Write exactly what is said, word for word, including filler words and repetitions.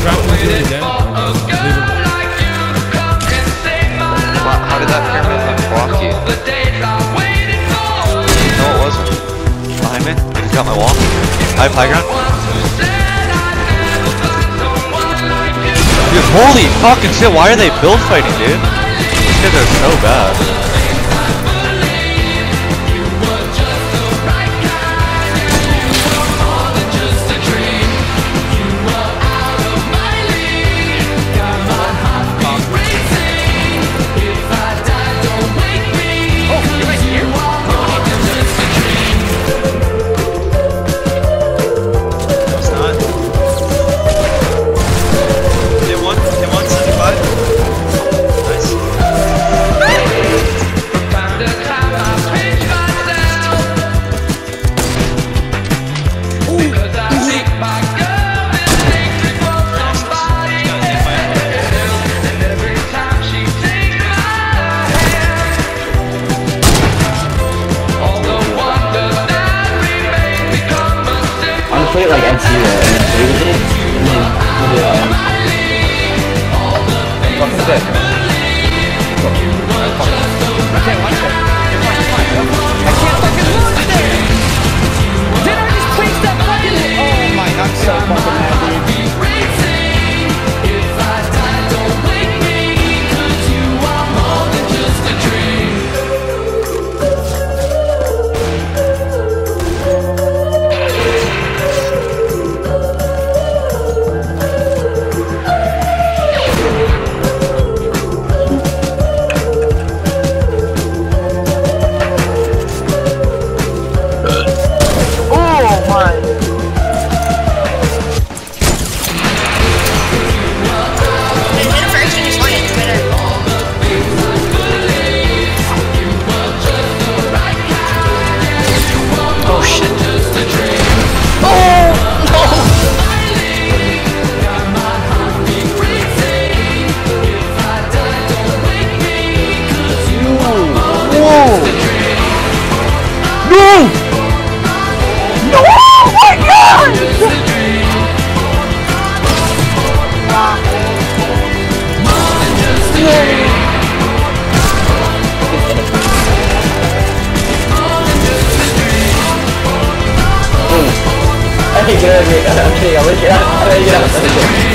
dropped him to the dead. Wow, how did that pyramid not block you? No, it wasn't. Behind me? He just got my wall. I have high ground. Dude, holy fucking shit, why are they build fighting, dude? These guys are so bad. Put it like at zero and then save it, and then put it on. Fucking dead. I can't watch that. You're fine, you're fine. I can't fucking launch there! Did I just place that fucking... Oh my, I'm so fucking mad, dude. Okay, get out of here. Okay, I'll let you out. I'll let you out.